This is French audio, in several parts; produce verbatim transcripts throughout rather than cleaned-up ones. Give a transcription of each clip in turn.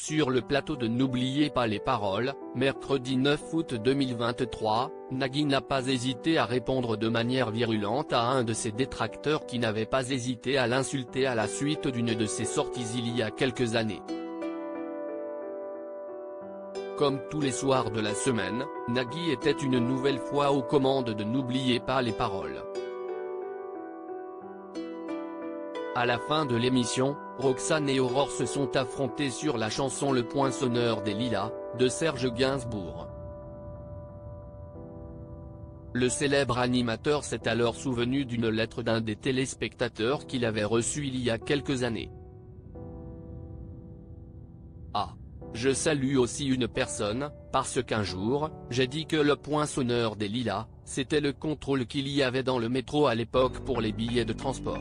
Sur le plateau de N'oubliez pas les paroles, mercredi neuf août deux mille vingt-trois, Nagui n'a pas hésité à répondre de manière virulente à un de ses détracteurs qui n'avait pas hésité à l'insulter à la suite d'une de ses sorties il y a quelques années. Comme tous les soirs de la semaine, Nagui était une nouvelle fois aux commandes de N'oubliez pas les paroles. À la fin de l'émission, Roxane et Aurore se sont affrontés sur la chanson Le Poinçonneur des Lilas, de Serge Gainsbourg. Le célèbre animateur s'est alors souvenu d'une lettre d'un des téléspectateurs qu'il avait reçue il y a quelques années. Ah. Je salue aussi une personne, parce qu'un jour, j'ai dit que le Poinçonneur des Lilas, c'était le contrôle qu'il y avait dans le métro à l'époque pour les billets de transport.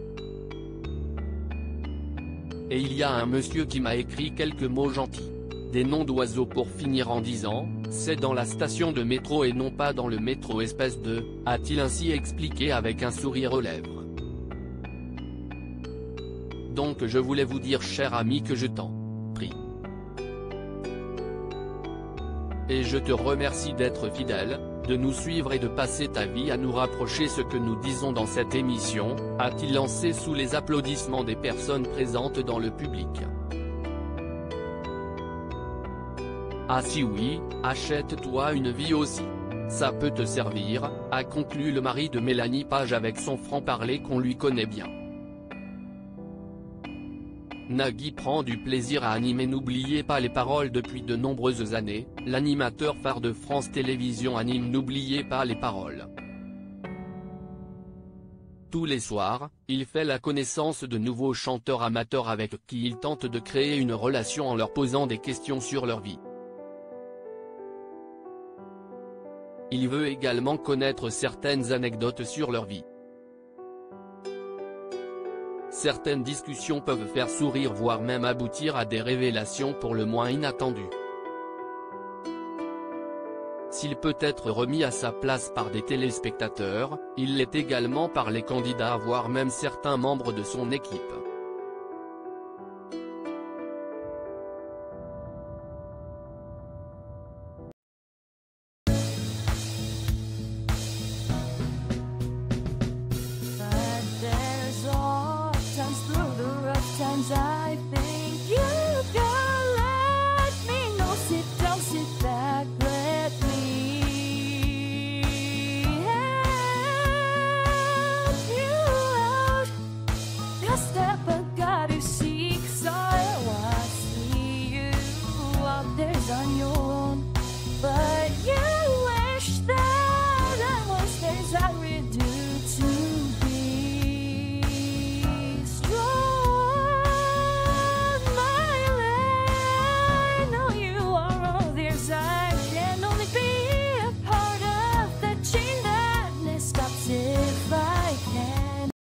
Et il y a un monsieur qui m'a écrit quelques mots gentils. Des noms d'oiseaux pour finir en disant, c'est dans la station de métro et non pas dans le métro espèce de, a-t-il ainsi expliqué avec un sourire aux lèvres. Donc je voulais vous dire cher ami que je t'en prie. Et je te remercie d'être fidèle, de nous suivre et de passer ta vie à nous rapprocher ce que nous disons dans cette émission, a-t-il lancé sous les applaudissements des personnes présentes dans le public. Ah si oui, achète-toi une vie aussi. Ça peut te servir, a conclu le mari de Mélanie Page avec son franc-parler qu'on lui connaît bien. Nagui prend du plaisir à animer N'oubliez pas les paroles depuis de nombreuses années, l'animateur phare de France Télévisions anime N'oubliez pas les paroles. Tous les soirs, il fait la connaissance de nouveaux chanteurs amateurs avec qui il tente de créer une relation en leur posant des questions sur leur vie. Il veut également connaître certaines anecdotes sur leur vie. Certaines discussions peuvent faire sourire voire même aboutir à des révélations pour le moins inattendues. S'il peut être remis à sa place par des téléspectateurs, il l'est également par les candidats voire même certains membres de son équipe.